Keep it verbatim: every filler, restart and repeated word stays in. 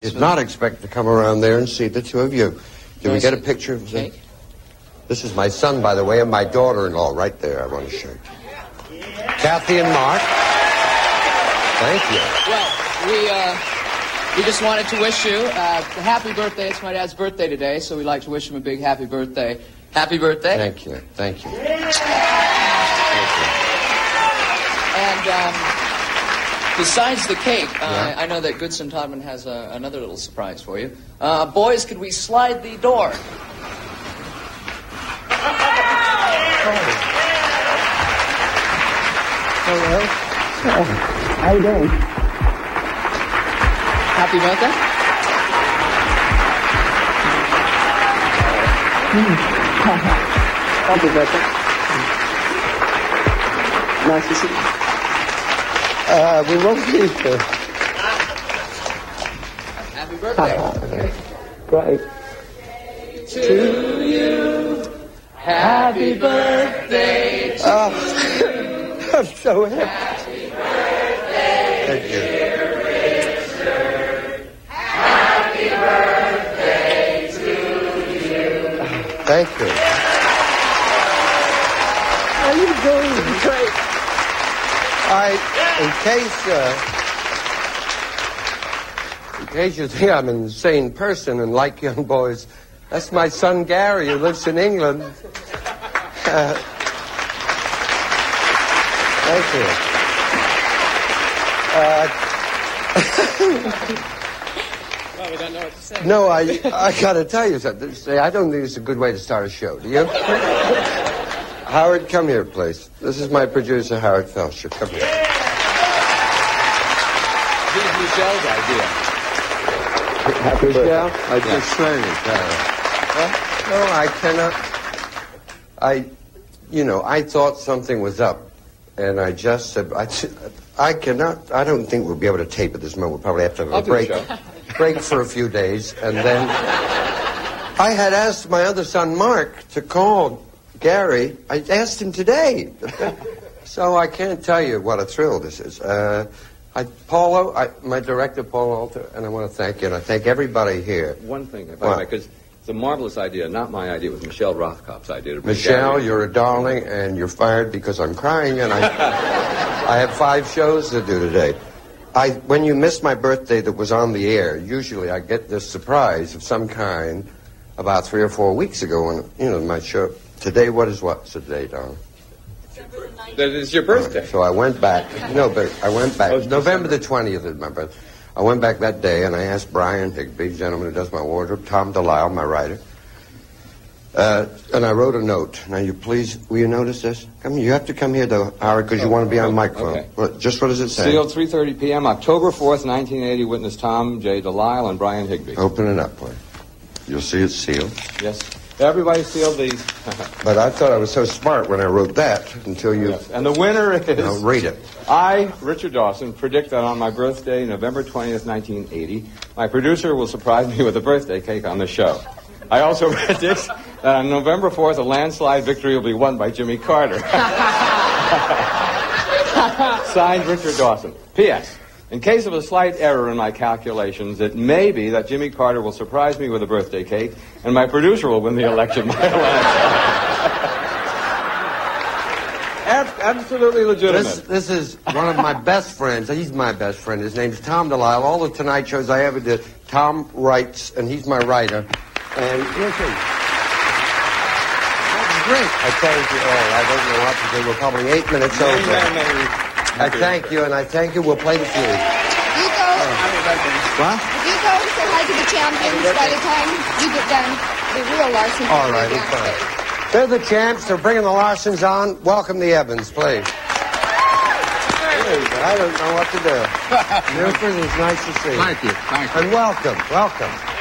Did not expect to come around there and see the two of you. Did we get a picture of them? This is my son, by the way, and my daughter-in-law right there. I want to show you. Kathy and Mark. Thank you. Well, we, uh, we just wanted to wish you uh, a happy birthday. It's my dad's birthday today, so we'd like to wish him a big happy birthday. Happy birthday. Thank you. Thank you. Thank you. And um, besides the cake, uh, yeah. I know that Goodson Todman has uh, another little surprise for you. Uh, boys, could we slide the door? Hello. Oh, how you doing? Happy birthday. Happy birthday. Nice to see you. Uh, we won't be here. Happy birthday. Great. To you. Happy birthday to uh, you. I'm so happy. Happy birthday, Thank you. dear Richard. Happy birthday to you. Thank you. How you doing? Great. I, in case, uh, in case you think I'm an insane person and like young boys, that's my son Gary, who lives in England. Uh, thank you. Uh, well, we don't know what to say. no, I, I got to tell you something. I don't think it's a good way to start a show. Do you? Howard, come here, please. This is my producer, Howard Felsher. Come here. This is Michelle's idea. Happy Michelle, I just sang it. Uh, no, I cannot. I, you know, I thought something was up, and I just said, I, I cannot. I don't think we'll be able to tape at this moment. We'll probably have to have a I'll break, do the show. break for a few days, and then I had asked my other son Mark to call Gary. I asked him today, so I can't tell you what a thrill this is. Uh, I, Paulo, I, my director, Paul Alter, and I want to thank you, and I thank everybody here. One thing, if I may, because it's a marvelous idea, not my idea, it was Michelle Rothkopf's idea. To bring Michelle, Gary. you're a darling, and you're fired because I'm crying, and I, I have five shows to do today. I, when you missed my birthday that was on the air, usually I get this surprise of some kind about three or four weeks ago when, you know, my show. Today, what is what's the date, darling? That is your birthday. Right, so I went back. No, but I went back. Oh, November the twentieth is my birthday. I went back that day, and I asked Brian Higby, the gentleman who does my wardrobe, Tom Delisle, my writer, uh, and I wrote a note. Now, you please, will you notice this? Come here. You have to come here, though, Howard, because you want to be on the microphone. Okay. Well, just what does it say? Sealed three thirty p m, October fourth, nineteen eighty, witness Tom J. Delisle and Brian Higby. Open it up, please. You'll see it's sealed. Yes. Everybody sealed these. But I thought I was so smart when I wrote that until you... Yes. And the winner is... Now, read it. I, Richard Dawson, predict that on my birthday, November twentieth, nineteen eighty, my producer will surprise me with a birthday cake on the show. I also predict that on November fourth, a landslide victory will be won by Jimmy Carter. Signed, Richard Dawson. P S In case of a slight error in my calculations, it may be that Jimmy Carter will surprise me with a birthday cake, and my producer will win the election by a landslide. Absolutely legitimate. This, this is one of my best friends. He's my best friend. His name's Tom Delisle. All the Tonight shows I ever did, Tom writes, and he's my writer. And listen, that's great. I thank you all. I don't know what to do. We're probably eight minutes over. Many, many, many. I thank you, and I thank you. We'll play the feud. You go. What? If you go and say hi to the champions by the time you get done, the real Larson. All right, it's fine. They're the champs. They're bringing the Larsons on. Welcome the Evans, please. I don't know what to do. Milford, it's nice to see you. Thank you. Thank you. And welcome, welcome.